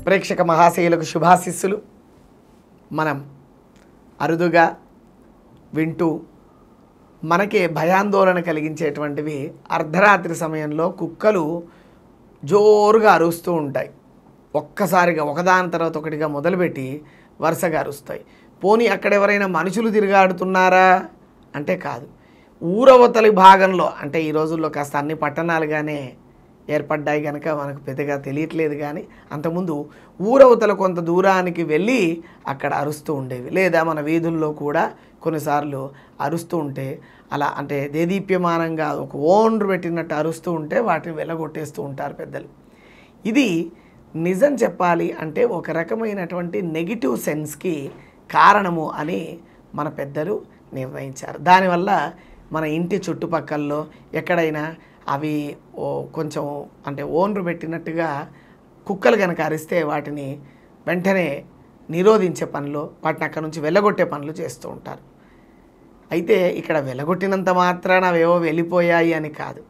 ప్రేక్షక మహాశయులకు శుభాశిస్సులు. మనం అరుదుగా వింటూ మనకే భయాందోళన కలిగించేటువంటివి అర్ధరాత్రి సమయంలో కుక్కలు జోరుగా అరుస్తూ ఉంటాయి. ఒక్కసారిగా ఒకదాని తర్వాత ఒకటిగా మొదలుపెట్టి వరుసగా అరుస్తాయి. పోనీ అక్కడ ఎవరైనా మనుషులు తిరిగాడుతున్నారా అంటే కాదు. ఊరవతలి భాగంలో అంటే ఈ రోజుల్లో కాస్త అన్ని పట్టణాలుగానే ఏర్పడ్డాయి కనుక మనకు పెద్దగా తెలియట్లేదు. కానీ అంతకుముందు ఊరవతల కొంత దూరానికి వెళ్ళి అక్కడ అరుస్తూ ఉండేవి. లేదా మన వీధుల్లో కూడా కొన్నిసార్లు అరుస్తూ ఉంటే అలా అంటే దేదీప్యమానంగా ఒక ఓండ్రు పెట్టినట్టు అరుస్తూ ఉంటే వాటిని వెళ్ళగొట్టేస్తూ ఉంటారు పెద్దలు. ఇది నిజం చెప్పాలి అంటే ఒక రకమైనటువంటి నెగిటివ్ సెన్స్కి కారణము అని మన పెద్దలు నిర్ణయించారు. దానివల్ల మన ఇంటి చుట్టుపక్కల్లో ఎక్కడైనా అవి కొంచెం అంటే ఓన్రు పెట్టినట్టుగా కుక్కలు కనుక అరిస్తే వాటిని వెంటనే నిరోధించే పనులు, వాటిని అక్కడ నుంచి వెళ్ళగొట్టే పనులు చేస్తూ ఉంటారు. అయితే ఇక్కడ వెళ్ళగొట్టినంత మాత్రాన అవేవో వెళ్ళిపోయాయి అని కాదు.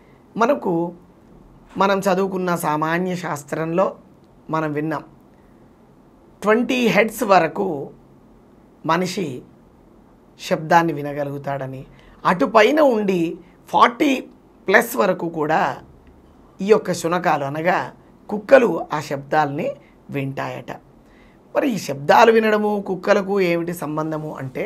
మనం చదువుకున్న సామాన్య శాస్త్రంలో మనం విన్నాం 20 హెడ్స్ వరకు మనిషి శబ్దాన్ని వినగలుగుతాడని, అటుపైన ఉండి 40+ వరకు కూడా ఈ యొక్క శునకాలు అనగా కుక్కలు ఆ శబ్దాలని వింటాయట. మరి ఈ శబ్దాలు వినడము కుక్కలకు ఏమిటి సంబంధము అంటే,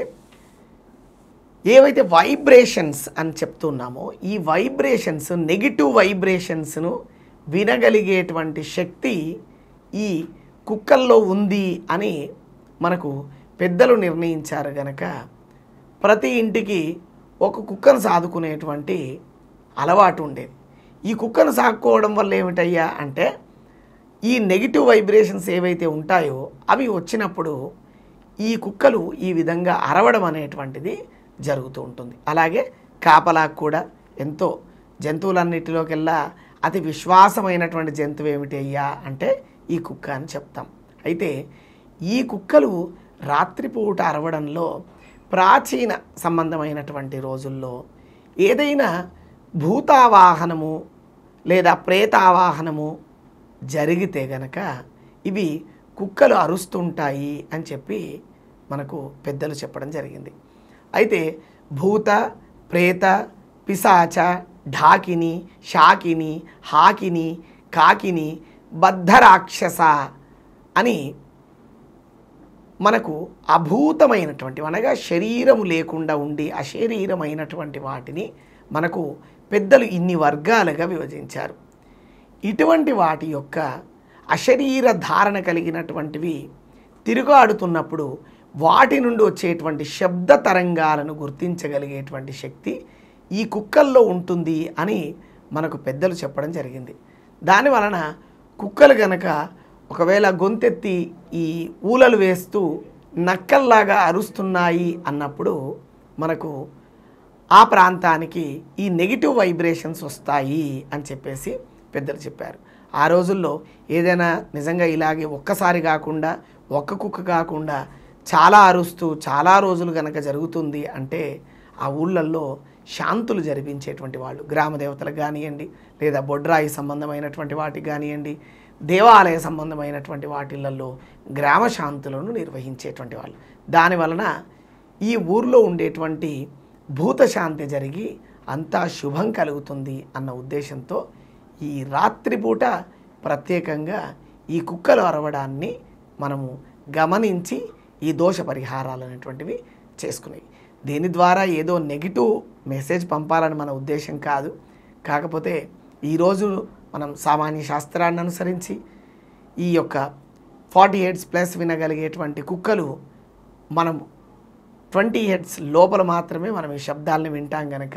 ఏవైతే వైబ్రేషన్స్ అని చెప్తున్నామో ఈ వైబ్రేషన్స్ నెగిటివ్ వైబ్రేషన్స్ను వినగలిగేటువంటి శక్తి ఈ కుక్కల్లో ఉంది అని మనకు పెద్దలు నిర్ణయించారు. గనక ప్రతి ఇంటికి ఒక కుక్కను సాదుకునేటువంటి అలవాటు ఉండేది. ఈ కుక్కను సాక్కోవడం వల్ల ఏమిటయ్యా అంటే, ఈ నెగిటివ్ వైబ్రేషన్స్ ఏవైతే ఉంటాయో అవి వచ్చినప్పుడు ఈ కుక్కలు ఈ విధంగా అరవడం అనేటువంటిది జరుగుతూ ఉంటుంది. అలాగే కాపలాకు కూడా ఎంతో జంతువులన్నిటిలోకెల్లా అతి విశ్వాసమైనటువంటి జంతువు ఏమిటి అయ్యా అంటే ఈ కుక్క అని చెప్తాం. అయితే ఈ కుక్కలు రాత్రిపూట అరవడంలో ప్రాచీన సంబంధమైనటువంటి రోజుల్లో ఏదైనా భూతావాహనము లేదా ప్రేతావాహనము జరిగితే గనక ఇవి కుక్కలు అరుస్తుంటాయి అని చెప్పి మనకు పెద్దలు చెప్పడం జరిగింది. అయితే భూత, ప్రేత, పిశాచ, ఢాకిని, శాకిని, హాకిని, కాకిని, బద్ధరాక్షస అని మనకు అభూతమైనటువంటి అనగా శరీరము లేకుండా ఉండి అశరీరమైనటువంటి వాటిని మనకు పెద్దలు ఇన్ని వర్గాలుగా విభజించారు. ఇటువంటి వాటి యొక్క అశరీర ధారణ కలిగినటువంటివి తిరుగాడుతున్నప్పుడు వాటి నుండి వచ్చేటువంటి శబ్ద తరంగాలను గుర్తించగలిగేటువంటి శక్తి ఈ కుక్కల్లో ఉంటుంది అని మనకు పెద్దలు చెప్పడం జరిగింది. దానివలన కుక్కలు గనక ఒకవేళ గొంతెత్తి ఈ ఊలలు వేస్తూ నక్కల్లాగా అరుస్తున్నాయి అన్నప్పుడు మనకు ఆ ప్రాంతానికి ఈ నెగిటివ్ వైబ్రేషన్స్ వస్తాయి అని చెప్పేసి పెద్దలు చెప్పారు. ఆ రోజుల్లో ఏదైనా నిజంగా ఇలాగే ఒక్కసారి కాకుండా ఒక్క కుక్క కాకుండా చాలా అరుస్తూ చాలా రోజులు కనుక జరుగుతుంది అంటే ఆ ఊళ్ళల్లో శాంతులు జరిపించేటువంటి వాళ్ళు, గ్రామ దేవతలకు కానివ్వండి లేదా బొడ్రాయి సంబంధమైనటువంటి వాటికి కానివ్వండి, దేవాలయ సంబంధమైనటువంటి వాటిలలో గ్రామ శాంతులను నిర్వహించేటువంటి వాళ్ళు. దానివలన ఈ ఊర్లో ఉండేటువంటి భూతశాంతి జరిగి అంతా శుభం కలుగుతుంది అన్న ఉద్దేశంతో ఈ రాత్రిపూట ప్రత్యేకంగా ఈ కుక్కలు అరవడాన్ని మనము గమనించి ఈ దోష పరిహారాలు అనేటువంటివి చేసుకునేవి. దీని ద్వారా ఏదో నెగిటివ్ మెసేజ్ పంపాలని మన ఉద్దేశం కాదు. కాకపోతే ఈరోజు మనం సామాన్య శాస్త్రాన్ని అనుసరించి ఈ యొక్క 40 హెడ్స్+ వినగలిగేటువంటి కుక్కలు మనం 20 హెడ్స్ లోపల మాత్రమే మనం ఈ శబ్దాలను వింటాం కనుక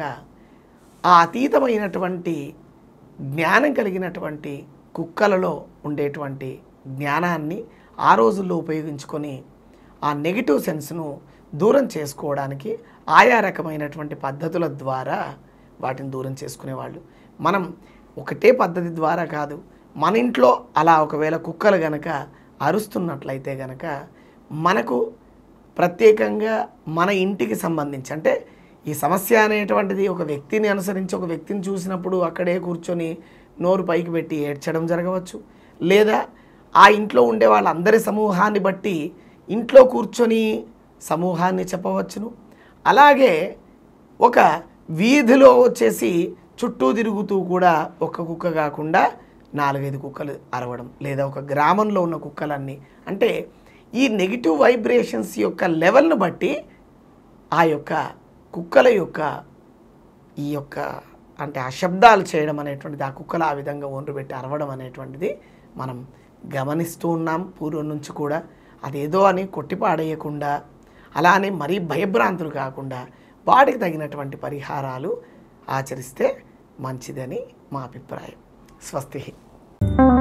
ఆ అతీతమైనటువంటి జ్ఞానం కలిగినటువంటి కుక్కలలో ఉండేటువంటి జ్ఞానాన్ని ఆ రోజుల్లో ఉపయోగించుకొని ఆ నెగిటివ్ సెన్స్ను దూరం చేసుకోవడానికి ఆయా రకమైనటువంటి పద్ధతుల ద్వారా వాటిని దూరం చేసుకునేవాళ్ళు. మనం ఒకటే పద్ధతి ద్వారా కాదు, మన ఇంట్లో అలా ఒకవేళ కుక్కలు గనక అరుస్తున్నట్లయితే గనక మనకు ప్రత్యేకంగా మన ఇంటికి సంబంధించి అంటే ఈ సమస్య అనేటువంటిది ఒక వ్యక్తిని అనుసరించి ఒక వ్యక్తిని చూసినప్పుడు అక్కడే కూర్చొని నోరు పైకి పెట్టి ఏడ్చడం జరగవచ్చు, లేదా ఆ ఇంట్లో ఉండే వాళ్ళందరి సమూహాన్ని బట్టి ఇంట్లో కూర్చొని సమూహాన్ని చెప్పవచ్చును. అలాగే ఒక వీధిలో వచ్చేసి చుట్టూ తిరుగుతూ కూడా ఒక్క కుక్క కాకుండా 4-5 కుక్కలు అరవడం, లేదా ఒక గ్రామంలో ఉన్న కుక్కలన్నీ, అంటే ఈ నెగిటివ్ వైబ్రేషన్స్ యొక్క లెవెల్ను బట్టి ఆ యొక్క కుక్కల యొక్క ఈ యొక్క అంటే ఆ శబ్దాలు చేయడం అనేటువంటిది, ఆ కుక్కలు ఆ విధంగా ఒండ్రు పెట్టి అరవడం అనేటువంటిది మనం గమనిస్తూ ఉన్నాం పూర్వం నుంచి కూడా. అదేదో అని కొట్టిపాడేయకుండా, అలానే మరీ భయభ్రాంతులు కాకుండా వాటికి తగినటువంటి పరిహారాలు ఆచరిస్తే మంచిదని మా అభిప్రాయం. స్వస్తి.